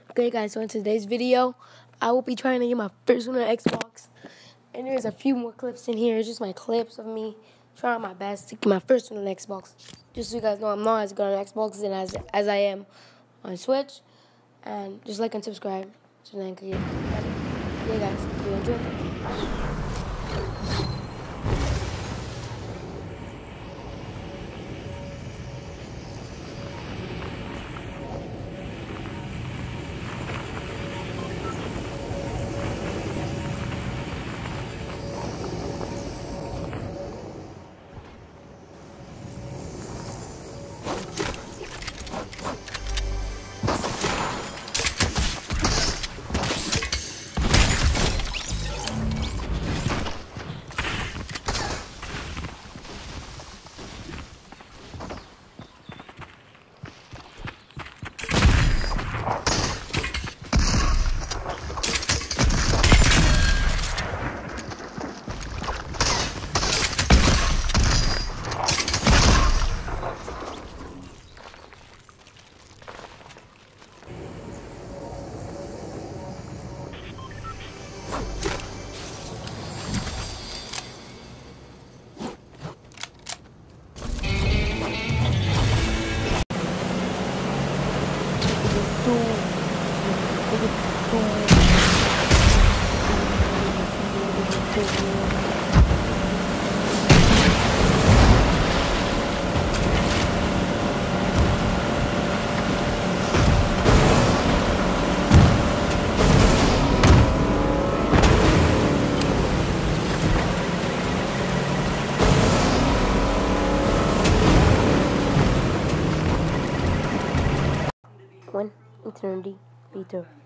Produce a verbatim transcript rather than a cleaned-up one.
Okay guys, so in today's video, I will be trying to get my first one on Xbox. And there's a few more clips in here. It's just my clips of me trying my best to get my first one on Xbox. Just so you guys know, I'm not as good on Xbox and as as I am on Switch. And just like and subscribe so then I can get better. Yeah guys, hope you enjoy. One eternity later.